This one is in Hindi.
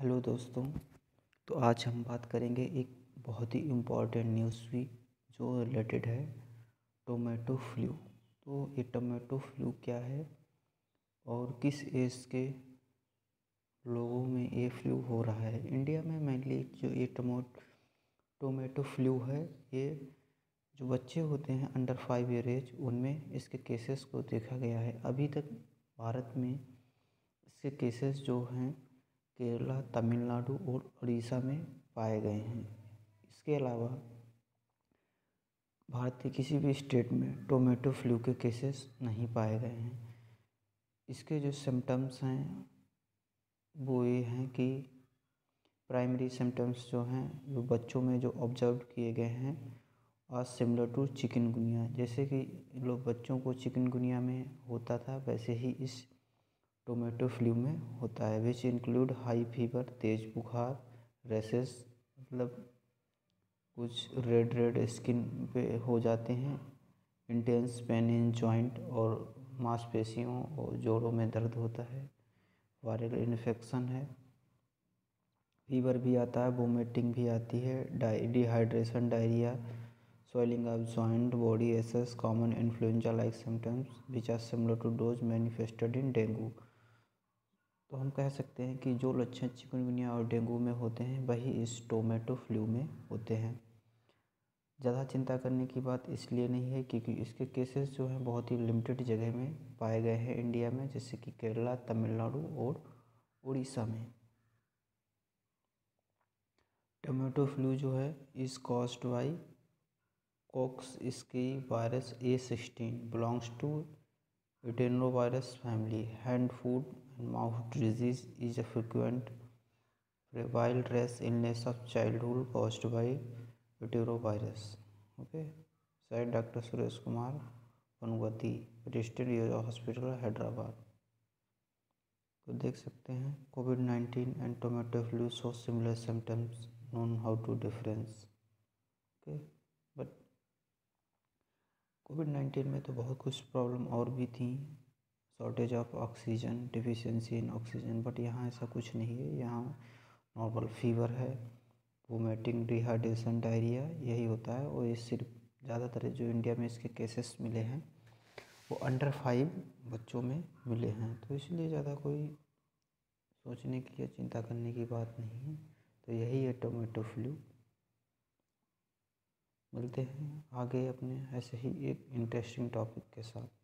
हेलो दोस्तों। तो आज हम बात करेंगे एक बहुत ही इम्पॉर्टेंट न्यूज़ भी जो रिलेटेड है टोमेटो फ्लू। तो ये टोमेटो फ्लू क्या है और किस एज के लोगों में ये फ्लू हो रहा है। इंडिया में मेनली जो ये टोमेटो फ्लू है, ये जो बच्चे होते हैं अंडर 5 ईयर एज, उनमें इसके केसेस को देखा गया है। अभी तक भारत में इसके केसेस जो हैं केरला, तमिलनाडु और उड़ीसा में पाए गए हैं। इसके अलावा भारत के किसी भी स्टेट में टोमेटो फ्लू के केसेस नहीं पाए गए हैं। इसके जो सिम्टम्स हैं वो ये हैं कि प्राइमरी सिम्टम्स जो हैं वो बच्चों में जो ऑब्जर्व किए गए हैं और सिमिलर टू चिकनगुनिया, जैसे कि लोग बच्चों को चिकनगुनिया में होता था वैसे ही इस टोमेटो फ्लू में होता है। विच इंक्लूड हाई फीवर, तेज बुखार, रैसेस, मतलब कुछ रेड स्किन पे हो जाते हैं, इंटेंस पेन इन जॉइंट और मांसपेशियों और जोड़ों में दर्द होता है, वायरल इन्फेक्शन है, फीवर भी आता है, वोमिटिंग भी आती है, dehydration, diarrhoea, swelling of joint, body aches, common influenza-like symptoms which are similar to those manifested in dengue. तो हम कह सकते हैं कि जो लक्षण चिकनगुनिया और डेंगू में होते हैं वही इस टोमेटो फ्लू में होते हैं। ज़्यादा चिंता करने की बात इसलिए नहीं है क्योंकि इसके केसेस जो हैं बहुत ही लिमिटेड जगह में पाए गए हैं इंडिया में, जैसे कि केरला, तमिलनाडु और उड़ीसा में। टोमेटो फ्लू जो है is caused by coxsackie virus A16 belongs to adenovirus family. Hand, foot and mouth disease is a frequent febrile rash illness of childhood caused by adenovirus. Okay, said Dr. Suresh Kumar Panugati, Prestige Hospital, Hyderabad। तो देख सकते हैं COVID-19 and tomato flu show similar symptoms, known how to difference. Okay, but कोविड-19 में तो बहुत कुछ प्रॉब्लम और भी थी, shortage of oxygen, deficiency in oxygen, but यहाँ ऐसा कुछ नहीं है। यहाँ नॉर्मल फीवर है, वोमिटिंग, डिहाइड्रेशन, डायरिया, यही होता है। और ये सिर्फ ज़्यादातर जो इंडिया में इसके केसेस मिले हैं वो अंडर 5 बच्चों में मिले हैं, तो इसलिए ज़्यादा कोई सोचने की या चिंता करने की बात नहीं है। तो यही है टोमेटो फ्लू। मिलते हैं आगे अपने ऐसे ही एक इंटरेस्टिंग टॉपिक के साथ।